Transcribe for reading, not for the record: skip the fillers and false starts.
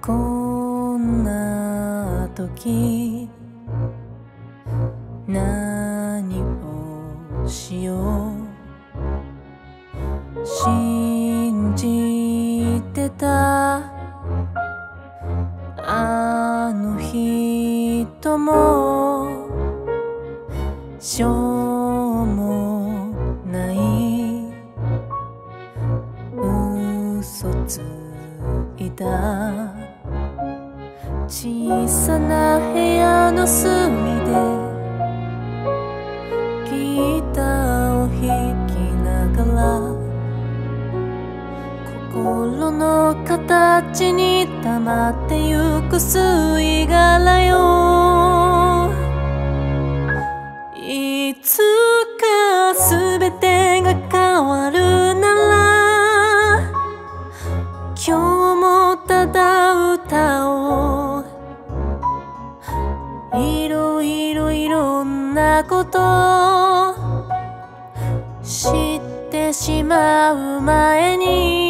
こんな時何をしよう。信じてたあの人もしょうもない嘘ついた。小さな部屋の隅でギターを弾きながら心の形に溜まってゆく吸い殻よ。いつか全てが変わるなら今日もただ歌おう。いろんなこと知ってしまう前に